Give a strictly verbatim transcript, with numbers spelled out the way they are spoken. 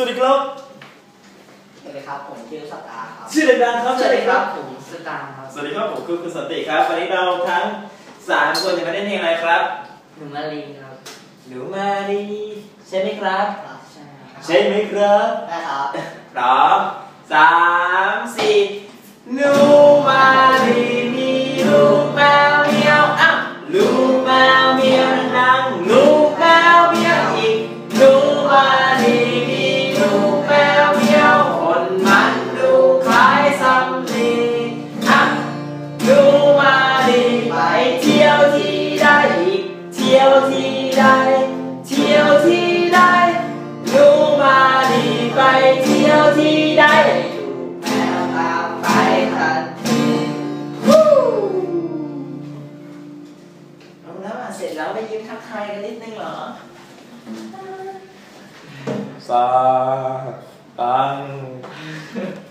วัสดีครับสวัสดีครับผมชื่อสตาร์ครับชื่อดังๆครับสวัสดีครับผมสตาร์ครับสวัสดีครับผมคือคุณสันติครับวันนี้เราทั้งสามคนจะมาเล่นเพลงอะไรครับหนูมาลีครับหนูมาลีใช่ไหมครับใช่ใช่ไหมครับได้ครับพร้อมสามสี่หนูมาลีมีลูกแมวเมียวอ้าวลูกแมวเมียวนั่งลูกแมวเมียวอีกหนูมาลีมีลูกแมวเมียวคนมันดูคล้ายสำลีอ่ะหนูมาลีไปเที่ยวที่ใดอีกเที่ยวที่ใดเที่ยวที่ใดหนูมาลีไปเที่ยวที่ใดลูกแมวตามไปทันทีเอาแล้วเสร็จแล้วไปยิ้มทักทายกันนิดนึงเหรอซาตัง